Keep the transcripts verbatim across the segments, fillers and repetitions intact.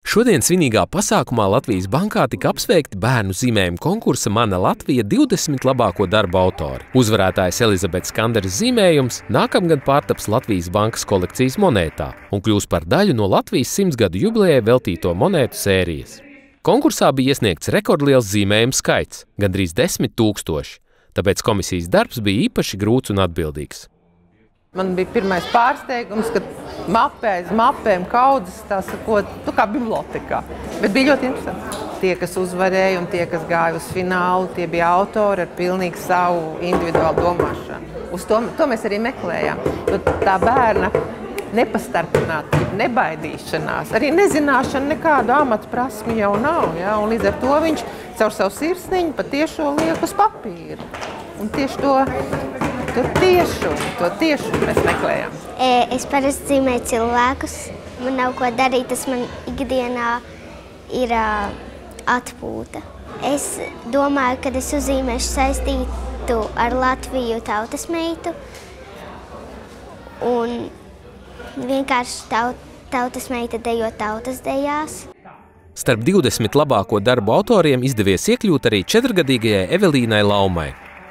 Šodien svinīgā pasākumā Latvijas bankā tika apsveikti bērnu zīmējumu konkursa Mana Latvija divdesmit labāko darbu autori. Uzvarētājs Elizabetes Kanderes zīmējums nākamgad pārtaps Latvijas bankas kolekcijas monētā un kļūs par daļu no Latvijas simtgadu jubilejai veltīto monētu sērijas. Konkursā bija iesniegts rekordliels zīmējumu skaits – gandrīz desmit tūkstoši, tāpēc komisijas darbs bija īpaši grūts un atbildīgs. Man bija pirmais pārsteigums, ka mapē aiz mapēm kaudzes, tā sakot, nu kā bibliotekā. Bet bija ļoti interesanti. Tie, kas uzvarēja un tie, kas gāja uz finālu, tie bija autori ar pilnīgi savu individuālu domāšanu. Uz to, to mēs arī meklējām. Jo tā bērna nepastarpinātība, nebaidīšanās, arī nezināšana nekādu amatu prasmi jau nav. Ja? Un līdz ar to viņš caur savu sirsniņu patiešo liek uz papīra. Un tieši to... To tiešu, to tiešu mēs meklējam. Es parasti zīmēju cilvēkus. Man nav ko darīt, tas man ikdienā ir atpūta. Es domāju, ka es uzzīmēšu saistītu ar Latviju tautas meitu. Un vienkārši taut, tautas meita dejo tautas dejās. Starp divdesmit labāko darbu autoriem izdevies iekļūt arī četrgadīgajai Evelīnai Laumai.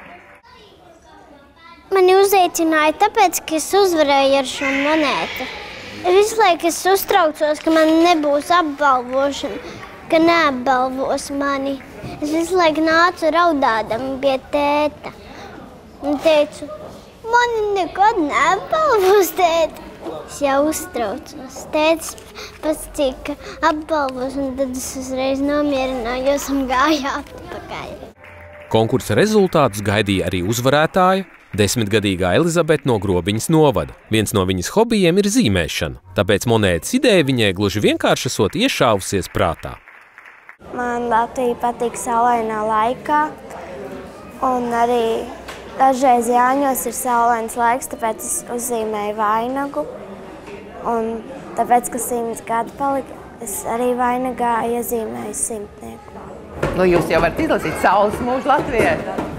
Mani uzaicināja tāpēc, ka es uzvarēju ar šo monētu. Visu laiku es uztraucos, ka man nebūs apbalvošana, ka neapbalvos mani. Es visu laiku nācu raudādam pie tēta un teicu, mani nekad neapbalvos, tēta. Es jau uztraucos. Tētis pasacīja, ka apbalvos, un tad es uzreiz nomierinājos un gāju atpakaļ. Konkursa rezultātus gaidīja arī uzvarētāja, desmitgadīgā Elizabete no Grobiņas novada. Viens no viņas hobijiem ir zīmēšana, tāpēc monētas ideja viņai gluži vienkārši esot iešāvusies prātā. Man Latvija patīk saulainā laikā, un arī dažreiz Jāņos ir saulains laiks, tāpēc es uzzīmēju vainagu. Un tāpēc, ka simts gadi palika, es arī vainagā iezīmēju simtnieku. Nu, jūs jau varat izlasīt saules mūžu Latvijai.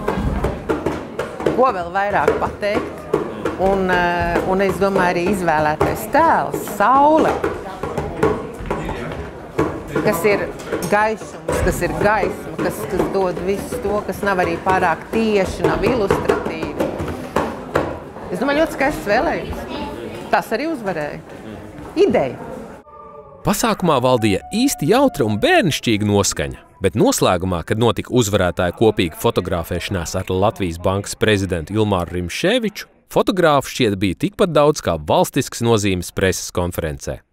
Ko vēl vairāk pateikt, un, un es domāju arī izvēlētais tēls, saule, kas ir gaišums, kas ir gaisma, kas, kas dod visu to, kas nav arī pārāk tieši, nav ilustratīvi. Es domāju, ļoti skaists vēlējums. Tas arī uzvarēja. Ideja. Pasākumā valdīja īsti jautra un bērnišķīga noskaņa. Bet noslēgumā, kad notika uzvarētāja kopīga fotografēšanās ar Latvijas bankas prezidentu Ilmāru Rimšēviču, fotogrāfu šķiet bija tikpat daudz kā valstisks nozīmes preses konferencē.